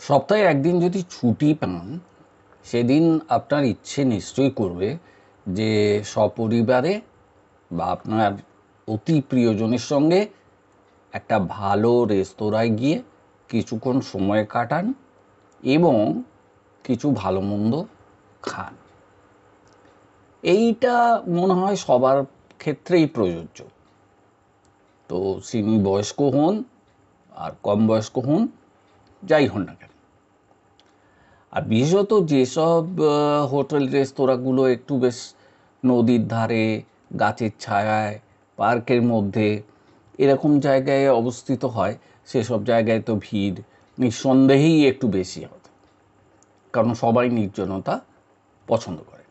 সপ্তাহে একদিন যদি ছুটি পান, সেদিন আপনার ইচ্ছে নিশ্চয়ই করবে যে সপরিবারে বা আপনার অতি প্রিয়জনের সঙ্গে একটা ভালো রেস্তোরাঁয় গিয়ে কিছুক্ষণ সময় কাটান এবং কিছু ভালো মন্দ খান। এইটা মনে হয় সবার ক্ষেত্রেই প্রযোজ্য। তো তিনি বয়স্ক হন আর কম বয়স্ক হন, যাই হন না কেন। আর বিশেষত যেসব হোটেল রেস্তোরাঁগুলো একটু বেশ নদীর ধারে, গাছের ছায়ায়, পার্কের মধ্যে এরকম জায়গায় অবস্থিত হয়, সেসব জায়গায় তো ভিড় নিঃসন্দেহেই একটু বেশি হবে, কারণ সবাই নির্জনতা পছন্দ করে।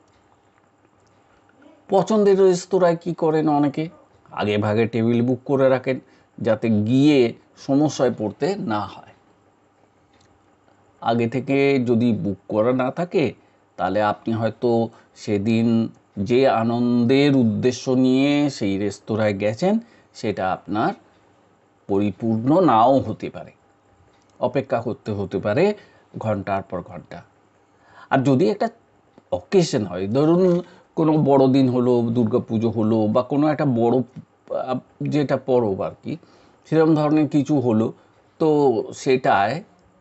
পছন্দের রেস্তোরাঁয় কী করেন অনেকে, আগে ভাগে টেবিল বুক করে রাখেন যাতে গিয়ে সমস্যায় পড়তে না হয়। আগে থেকে যদি বুক করা না থাকে তাহলে আপনি হয়তো সেদিন যে আনন্দের উদ্দেশ্য নিয়ে সেই রেস্তোরাঁয় গেছেন সেটা আপনার পরিপূর্ণ নাও হতে পারে, অপেক্ষা করতে হতে পারে ঘন্টার পর ঘন্টা। আর যদি একটা অকেশন হয়, ধরুন কোনো বড়দিন হলো, দুর্গাপুজো হলো, বা কোনো একটা বড় যেটা পরব আর কি, সেরকম ধরনের কিছু হলো, তো সেটায়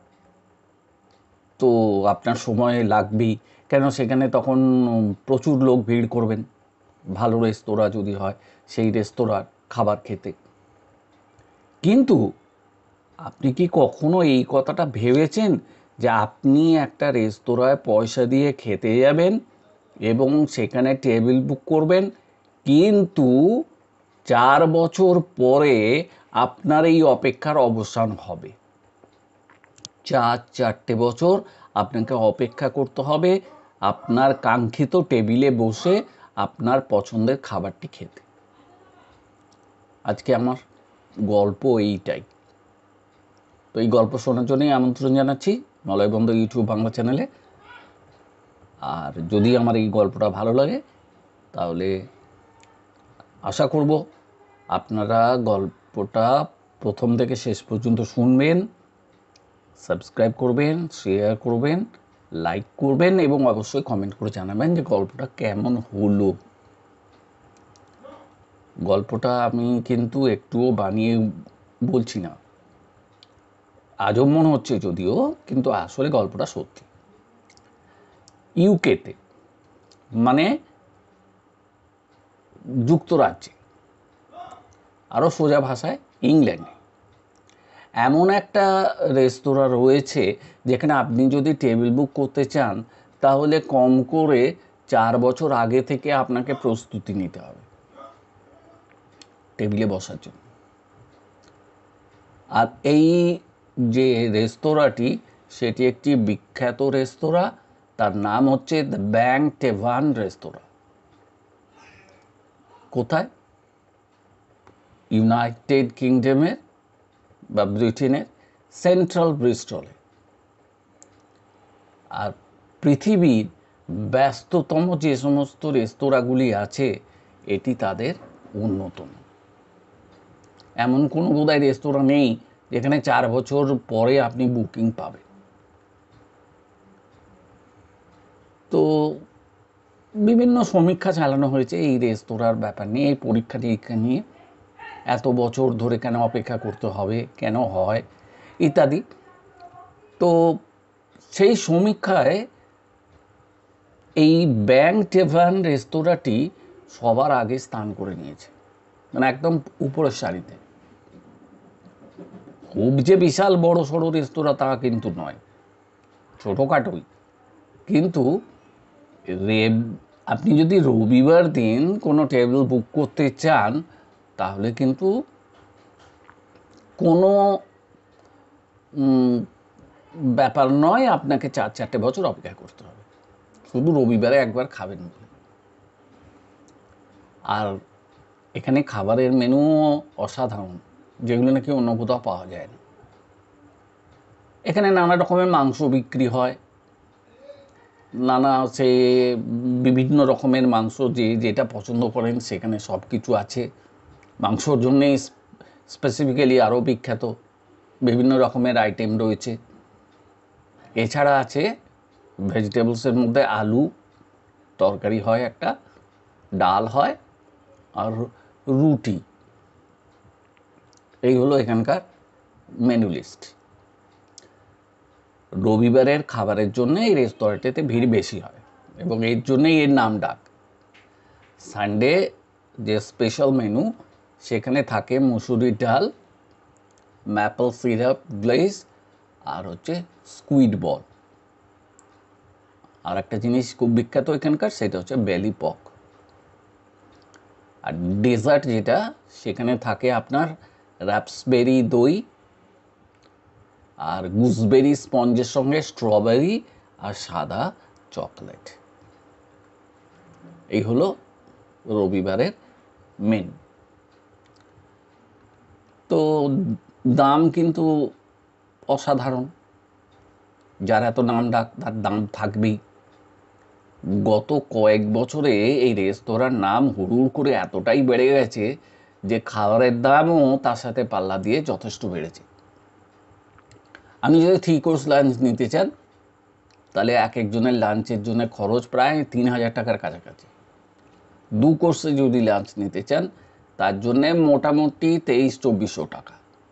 তো আপনার সময় লাগবেই, কেন সেখানে তখন প্রচুর লোক ভিড় করবেন ভালো রেস্তোরাঁ যদি হয় সেই রেস্তোরাঁর খাবার খেতে। কিন্তু আপনি কি কখনো এই কথাটা ভেবেছেন যে আপনি একটা রেস্তোরাঁয় পয়সা দিয়ে খেতে যাবেন এবং সেখানে টেবিল বুক করবেন, কিন্তু 4 বছর পরে আপনার এই অপেক্ষার অবসান হবে। 4 বছর আপনাকে অপেক্ষা করতে হবে আপনার কাঙ্ক্ষিত টেবিলে বসে আপনার পছন্দের খাবারটি খেতে। আজকে আমার গল্প এইটাই। তো এই গল্প শোনার জন্যই আমন্ত্রণ জানাচ্ছি মলয়বন্দর ইউটিউব বাংলা চ্যানেলে। আর যদি আমার এই গল্পটা ভালো লাগে তাহলে আশা করব আপনারা গল্পটা প্রথম থেকে শেষ পর্যন্ত শুনবেন, সাবস্ক্রাইব করবেন, শেয়ার করবেন, লাইক করবেন এবং অবশ্যই কমেন্ট করে জানাবেন যে গল্পটা কেমন হলো। গল্পটা আমি কিন্তু একটুও বানিয়ে বলছি না, আজব মনে হচ্ছে যদিও, কিন্তু আসলে গল্পটা সত্যি। ইউকেতে, মানে যুক্তরাজ্যে, আরও সোজা ভাষায় ইংল্যান্ডে, এমন একটা রেস্তোরাঁ রয়েছে যেখানে আপনি যদি টেবিল বুক করতে চান তাহলে কম করে 4 বছর আগে থেকে আপনাকে প্রস্তুতি নিতে হবে টেবিলে বসার জন্য। আর এই যে রেস্তোরাঁটি, সেটি একটি বিখ্যাত রেস্তোরাঁ, তার নাম হচ্ছে দ্য ব্যাং টেভান রেস্তোরাঁ। কোথায়? ইউনাইটেড কিংডমের বা ব্রিটেনের সেন্ট্রাল ব্রিস্টলে। আর পৃথিবীর ব্যস্ততম যে সমস্ত রেস্তোরাঁগুলি আছে এটি তাদের অন্যতম। এমন কোনো বোধহয় রেস্তোরাঁ নেই যেখানে 4 বছর পরে আপনি বুকিং পাবেন। তো বিভিন্ন সমীক্ষা চালানো হয়েছে এই রেস্তোরাঁর ব্যাপার নিয়ে, এই পরীক্ষা নিরীক্ষা নিয়ে, এত বছর ধরে কেন অপেক্ষা করতে হবে, কেন হয় ইত্যাদি। তো সেই সমীক্ষায় এই ব্যাং টেভান রেস্তোরাঁটি সবার আগে স্থান করে নিয়েছে, মানে একদম উপরের সারিতে। খুব যে বিশাল বড় সড়ো রেস্তোরাঁ তা কিন্তু নয়, ছোটোখাটোই। কিন্তু আপনি যদি রবিবার দিন কোনো টেবিল বুক করতে চান তাহলে কিন্তু কোনো ব্যাপার নয়, আপনাকে 4 বছর অপেক্ষা করতে হবে শুধু রবিবারে একবার খাবেন বলে। আর এখানে খাবারের মেনু অসাধারণ, যেগুলো নাকি অন্য কোথাও পাওয়া যায় না। এখানে নানা রকমের মাংস বিক্রি হয়, সে বিভিন্ন রকমের মাংস যে যেটা পছন্দ করেন সেখানে সব কিছু আছে। মাংসর জন্যেই স্পেসিফিক্যালি আরও বিখ্যাত, বিভিন্ন রকমের আইটেম রয়েছে। এছাড়া আছে ভেজিটেবলসের মধ্যে আলু তরকারি হয়, একটা ডাল হয়, আর রুটি। এই হলো এখানকার মেনু লিস্ট। রবিবারের খাবারের জন্য এই রেস্তোরাঁটিতে ভিড় বেশি হয় এবং এর জন্যই এর নাম ডাক। সানডে যে স্পেশাল মেনু, সেখানে থাকে মুসুরির ডাল, ম্যাপল সিরাপ গ্লেজ, আর হচ্ছে স্কুইড বল। আর একটা জিনিস খুব বিখ্যাত এখানকার, সেটা হচ্ছে বেলি পক। আর ডেজার্ট যেটা, সেখানে থাকে আপনার রাপসবেরি দই আর গুসবেরি স্পঞ্জের সঙ্গে স্ট্রবেরি আর সাদা চকলেট। এই হলো রবিবারের মেনু। তো দাম কিন্তু অসাধারণ। যার এত নাম ডাক, তার দাম থাকবেই। গত কয়েক বছরে এই রেস্তোরাঁর নাম হুড়ুড় করে এতটাই বেড়ে গেছে যে খাবারের দামও তার সাথে পাল্লা দিয়ে যথেষ্ট বেড়েছে। আপনি যদি 3 কোর্স লাঞ্চ নিতে চান, তাহলে এক একজনের লাঞ্চের জন্য খরচ প্রায় 3000 টাকার কাছাকাছি। 2 কোর্সে যদি লাঞ্চ নিতে চান, তার জন্যে মোটামুটি 2300-2400 টাকা।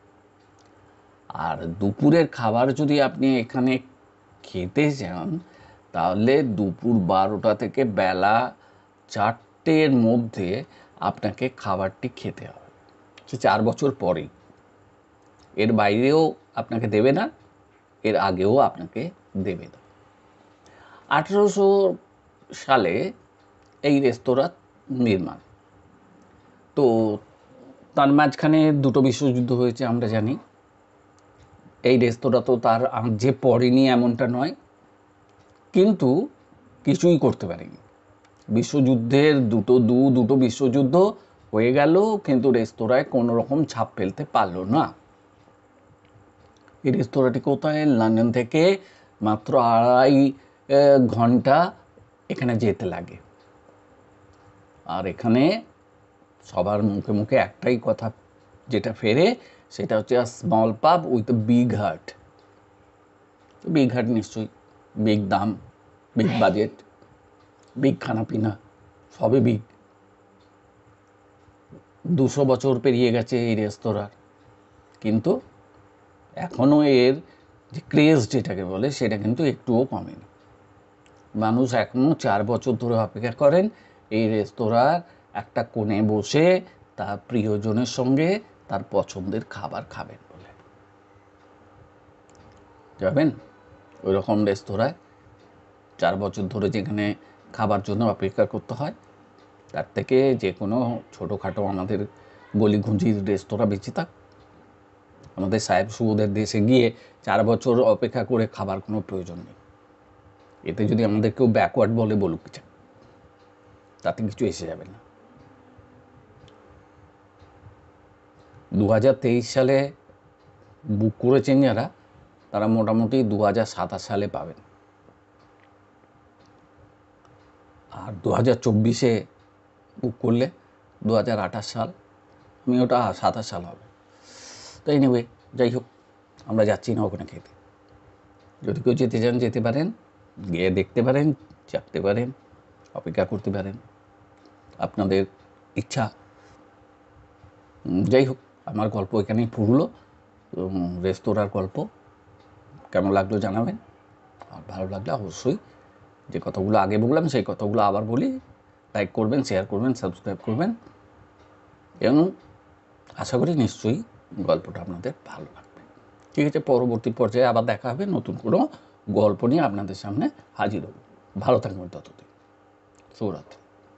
আর দুপুরের খাবার যদি আপনি এখানে খেতে চান, তাহলে দুপুর 12টা থেকে বেলা 4টের মধ্যে আপনাকে খাবারটি খেতে হবে। সে 4 বছর পরেই। এর বাইরেও আপনাকে দেবে না, এর আগেও আপনাকে দেবে না। 1800 সালে এই রেস্তোরাঁ নির্মাণ। তো তার মাঝখানে 2টো বিশ্বযুদ্ধ হয়েছে আমরা জানি। এই রেস্তোরাঁ তো তার যে পড়েনি এমনটা নয়, কিন্তু কিছুই করতে পারেনি। বিশ্বযুদ্ধের দুটো বিশ্বযুদ্ধ হয়ে গেল, কিন্তু রেস্তোরাঁয় কোনো রকম ছাপ ফেলতে পারলো না। এই রেস্তোরাঁটি কোথায়? লন্ডন থেকে মাত্র 2.5 ঘন্টা এখানে যেতে লাগে। আর এখানে সবার মুখে মুখে একটাই কথা যেটা ফেরে, সেটা হচ্ছে small pub with big heart. Big heart নিশ্চয়ই, বিগ দাম, বিগ বাজেট, বিগ খানাপিনা, সবে বিগ। 200 বছর পেরিয়ে গেছে এই রেস্তোরাঁর, কিন্তু এখনও এর যে ক্রেজ যেটাকে বলে, সেটা কিন্তু একটুও কমেনি। মানুষ এখনও 4 বছর ধরে অপেক্ষা করেন এই রেস্তোরাঁর একটা কোণে বসে তার প্রিয়জনের সঙ্গে তার পছন্দের খাবার খাবেন বলে। যাবেন ওই রকম রেস্তোরাঁয় 4 বছর ধরে যেখানে খাবার জন্য অপেক্ষা করতে হয়, তার থেকে যে কোনো ছোটোখাটো আমাদের গলিঘুঁজির রেস্তোরাঁ বেঁচে থাক। আমাদের সাহেব সুবোধের দেশে গিয়ে 4 বছর অপেক্ষা করে খাবার কোনো প্রয়োজন নেই। এতে যদি আমাদের কেউ ব্যাকওয়ার্ড বলে বলুক, তাতে কিছু এসে যাবে না। 2023 সালে বুক করেছেন যারা, তারা মোটামুটি 2027 সালে পাবেন। আর 2024-এ বুক করলে 2028 সাল, আমি ওটা 27 সাল হবে। তো এনিওয়ে, যাই হোক, আমরা যাচ্ছি না ওখানে খেতে। যদি কেউ যেতে চান যেতে পারেন, গিয়ে দেখতে পারেন, চাপতে পারেন, অপেক্ষা করতে পারেন, আপনাদের ইচ্ছা। যাই হোক, আমার গল্প এখানেই পুরলো, রেস্তোরাঁর গল্প। কেমন লাগলো জানাবেন। আর ভালো লাগলে অবশ্যই যে কথাগুলো আগে বললাম সেই কথাগুলো আবার বলি, লাইক করবেন, শেয়ার করবেন, সাবস্ক্রাইব করবেন, এবং আশা করি নিশ্চয়ই গল্পটা আপনাদের ভালো লাগবে। ঠিক আছে, পরবর্তী পর্যায়ে আবার দেখা হবে, নতুন কোনো গল্প নিয়ে আপনাদের সামনে হাজির হব। ভালো থাকবেন ততদিন। শুভরাত্রি।